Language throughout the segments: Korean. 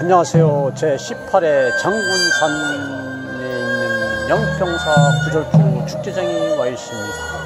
안녕하세요. 제18회 장군산에 있는 영평사 구절포 축제장에 와 있습니다.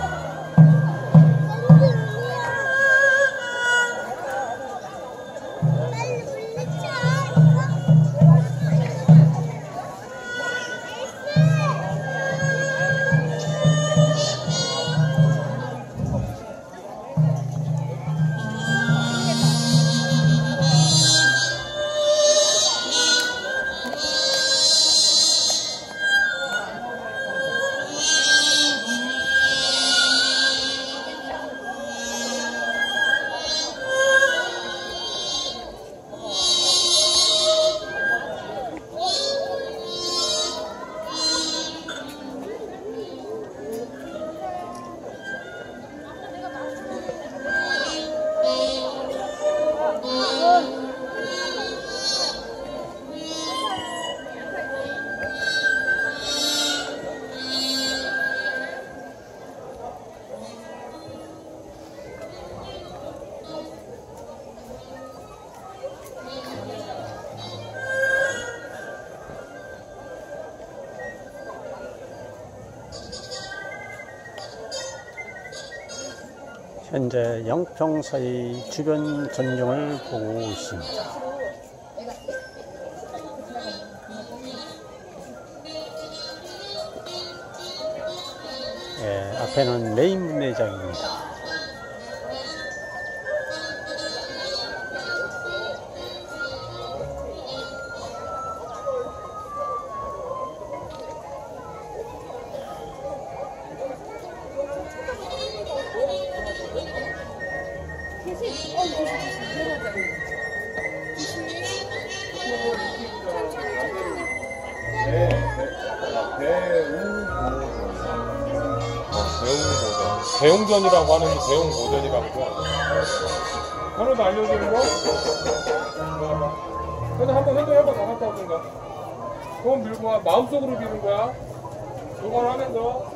현재 영평사의 주변 전경을 보고 있습니다. 앞에는 메인 매장입니다. 대웅전이라고 하는 게 대웅고전이라고. 하나도 알려주는 거? 그래도 한번 행동해봐. 나갔다 오든가. 돈 밀고 와. 마음속으로 비는 거야. 요걸 하면서.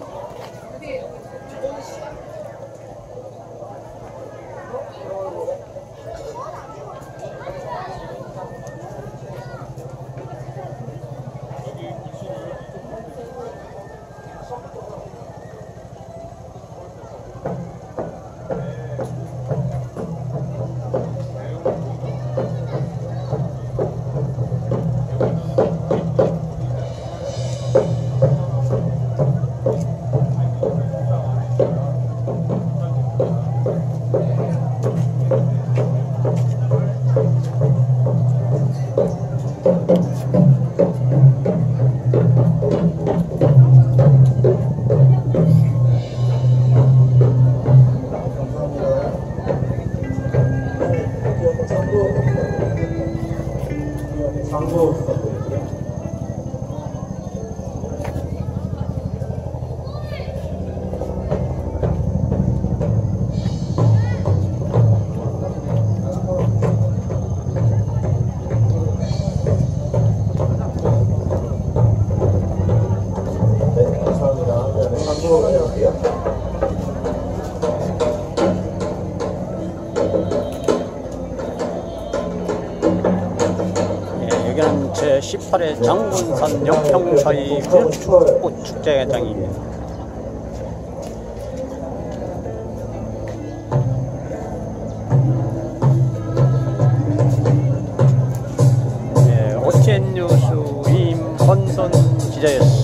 여기는 제18회 장군산 영평사의 구절포 축제장입니다. OTN 뉴스 임건선 기자였습니다.